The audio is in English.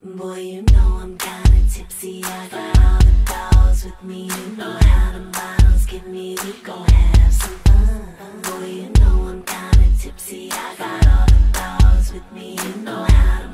Boy, you know I'm kinda tipsy. I got all the dogs with me. You know how the bottles get me. We gon' have some fun. Boy, you know I'm kinda tipsy. I got all the dogs with me. You know how the